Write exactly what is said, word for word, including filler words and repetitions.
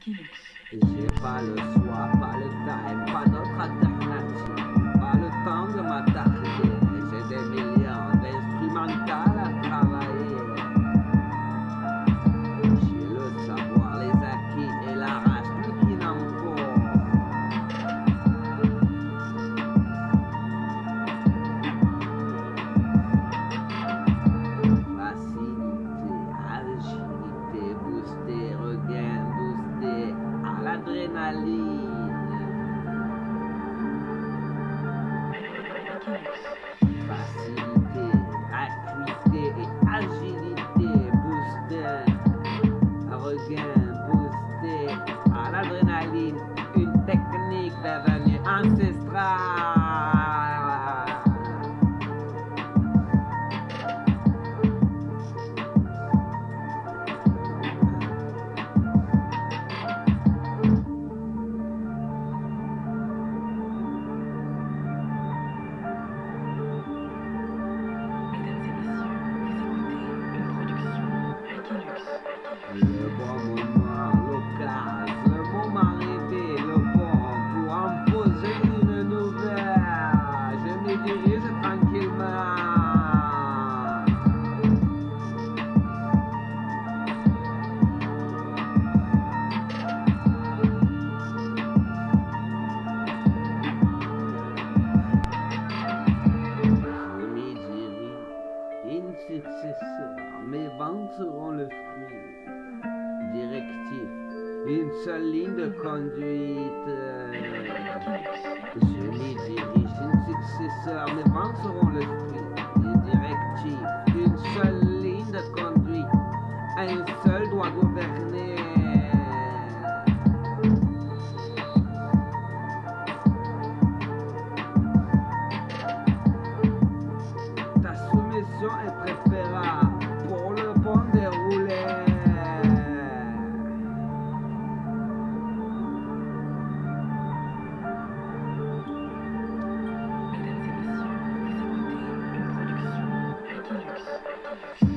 J'ai pas le choix, pas le time, pas d'autre alternative, pas le temps de m'attarder. J'ai des millions d'instrumentales à travailler. J'ai le savoir, les acquis et la race, plus qu'il en faut. Facilité, agilité, booster, regain, booster à l'adrénaline. Facilité, acuité et agilité, booster, regain, booster à l'adrénaline. Une technique devenue ancestrale. Le bon moment, l'occasion, le moment rêvé, le bon pour en poser une nouvelle. Je me dirige tranquillement. Je m'y dirige, in successeur, mes ventes seront le fruit. Directif, une seule ligne de conduite. Je m'y dirige, une successeur, mes ventes seront le fruit. Directif, une seule ligne de conduite. Un seul doit gouverner. Ta soumission est préférable pour le bon déroulé. Mesdames et messieurs, vous écoutez une production Wikileaks.